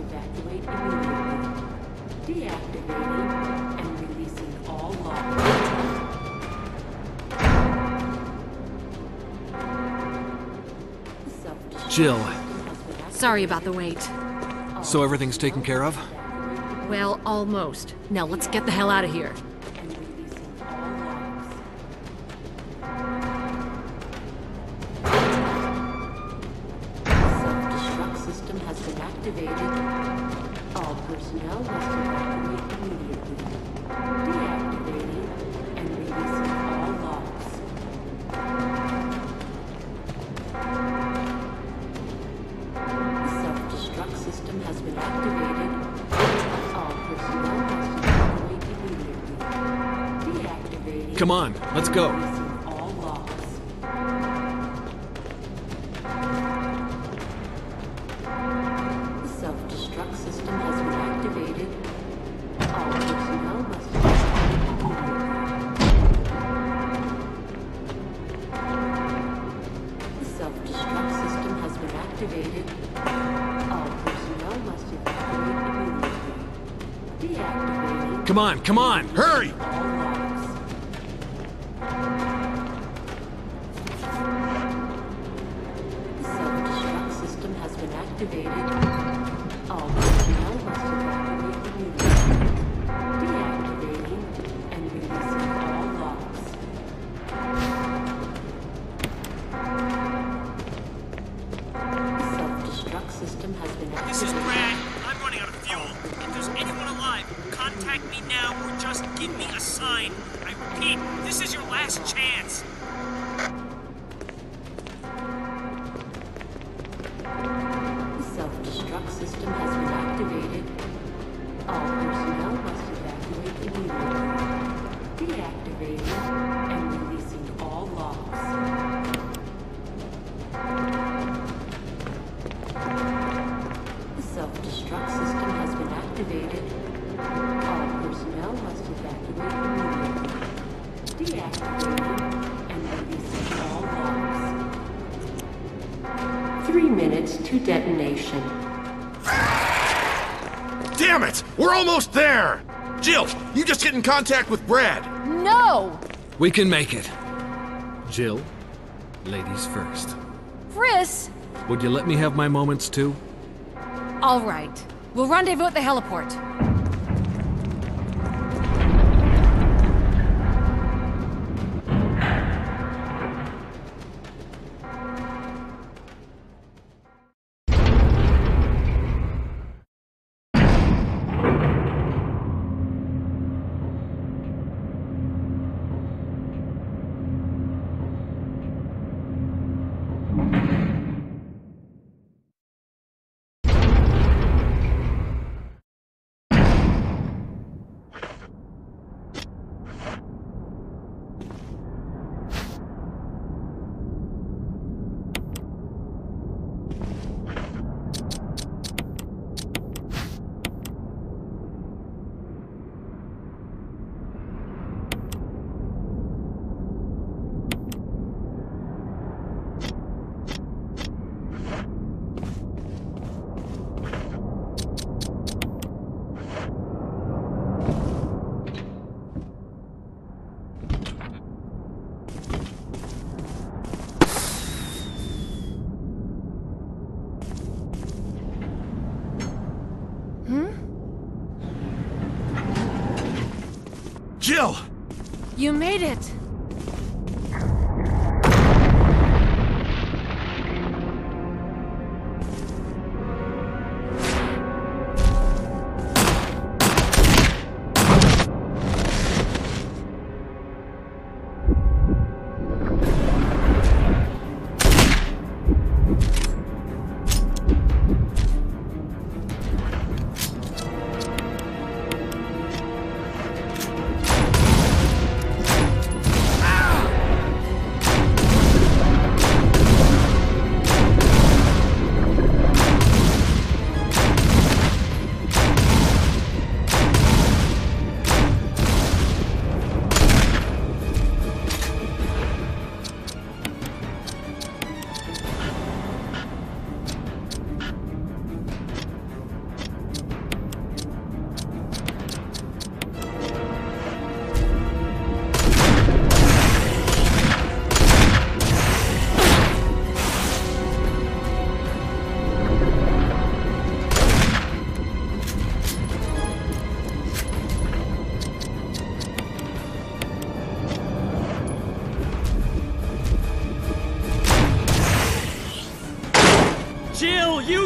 evacuate immediately. Deactivating and releasing all locks. Jill. Sorry about the wait. So everything's taken care of? Well, almost. Now let's get the hell out of here. Self-destruct system has been activated. All personnel must evacuate immediately. Deactivating and releasing all locks. The self-destruct system has been activated. All personnel must evacuate immediately. Deactivating. Come on, let's go. Releasing all locks. The self-destruct system has been activated. All personnel must evacuate immediately. The self-destruct system has been activated. All personnel must evacuate immediately. Deactivating Come on, hurry! all locks. The self-destruct system has been activated. All personnel must evacuate immediately. Deactivating and releasing all locks. The self-destruct system has been activated. This is Brad. I'm running out of fuel. If there's anyone alive, contact me now or just give me a sign. I repeat, this is your last chance. The self-destruct system has been activated. All personnel must evacuate immediately. Deactivating and releasing all locks. The self-destruct system has been activated. All personnel must evacuate immediately. Deactivating and releasing all locks. 3 minutes to detonation. Damn it! We're almost there! Jill, you just get in contact with Brad. No! We can make it. Jill, ladies first. Chris! Would you let me have my moments too? All right. We'll rendezvous at the heliport. Jill! You made it!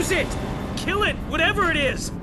is it? Kill it, whatever it is!